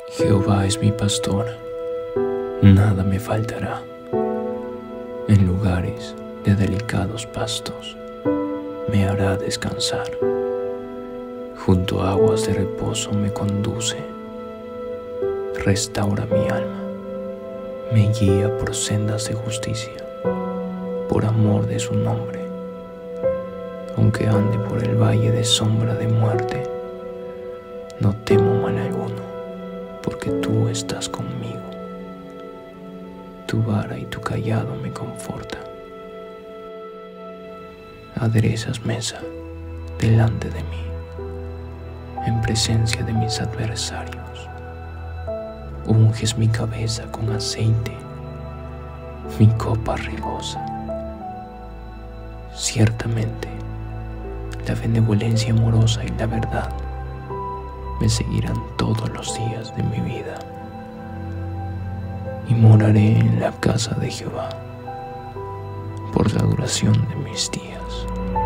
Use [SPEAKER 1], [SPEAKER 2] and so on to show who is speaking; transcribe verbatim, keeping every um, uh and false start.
[SPEAKER 1] Jehová es mi pastor, nada me faltará. En lugares de delicados pastos me hará descansar. Junto a aguas de reposo me conduce. Restaura mi alma, me guía por sendas de justicia, por amor de su nombre. Aunque ande por el valle de sombra de muerte, no temo mal alguno, porque tú estás conmigo. Tu vara y tu cayado me confortan. Aderezas mesa delante de mí, en presencia de mis adversarios. Unges mi cabeza con aceite, mi copa rebosa. Ciertamente, la benevolencia amorosa y la verdad me seguirán todos los días de mi vida, y moraré en la casa de Jehová por la duración de mis días.